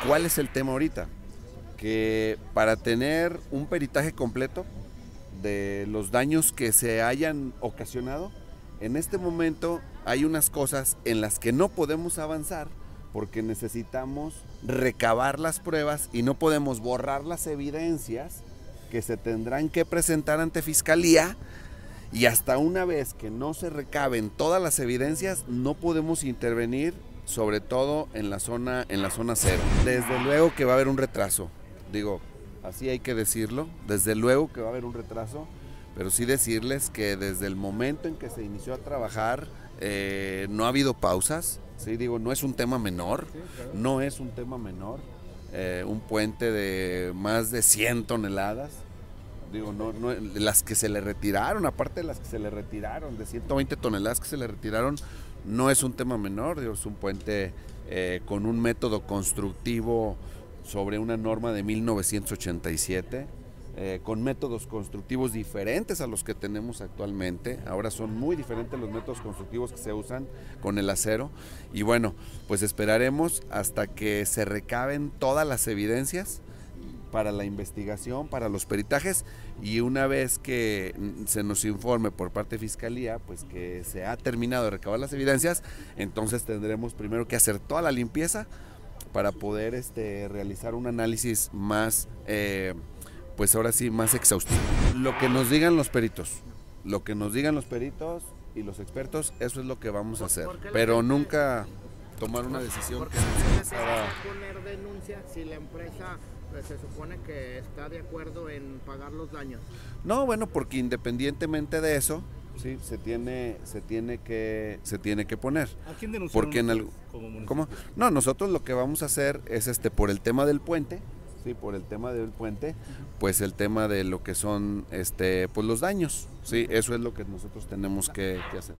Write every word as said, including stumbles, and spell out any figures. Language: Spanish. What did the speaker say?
¿Cuál es el tema ahorita? Que para tener un peritaje completo de los daños que se hayan ocasionado, en este momento hay unas cosas en las que no podemos avanzar porque necesitamos recabar las pruebas y no podemos borrar las evidencias que se tendrán que presentar ante Fiscalía, y hasta una vez que no se recaben todas las evidencias no podemos intervenir, sobre todo en la zona, en la zona cero. Desde luego que va a haber un retraso, digo, así hay que decirlo, desde luego que va a haber un retraso, pero sí decirles que desde el momento en que se inició a trabajar eh, no ha habido pausas, sí, digo, no es un tema menor, no es un tema menor, eh, un puente de más de cien toneladas, digo, no, no, las que se le retiraron, aparte de las que se le retiraron, de ciento veinte toneladas que se le retiraron, no es un tema menor, digo, es un puente eh, con un método constructivo sobre una norma de mil novecientos ochenta y siete, eh, con métodos constructivos diferentes a los que tenemos actualmente. Ahora son muy diferentes los métodos constructivos que se usan con el acero, y bueno, pues esperaremos hasta que se recaben todas las evidencias para la investigación, para los peritajes, y una vez que se nos informe por parte de Fiscalía, pues que se ha terminado de recabar las evidencias, entonces tendremos primero que hacer toda la limpieza para poder este, realizar un análisis más, eh, pues ahora sí, más exhaustivo. Lo que nos digan los peritos, lo que nos digan los peritos y los expertos, eso es lo que vamos a hacer, pero nunca tomar una decisión. ¿Por qué no se necesita poner denuncia si la empresa pues, se supone que está de acuerdo en pagar los daños? No, bueno, porque independientemente de eso, sí, se tiene, se tiene que, se tiene que poner. ¿A quién denunciaron porque en el, como municipio? ¿cómo? No, nosotros lo que vamos a hacer es este por el tema del puente, sí, por el tema del puente, pues el tema de lo que son este, pues los daños, sí, eso es lo que nosotros tenemos que, que hacer.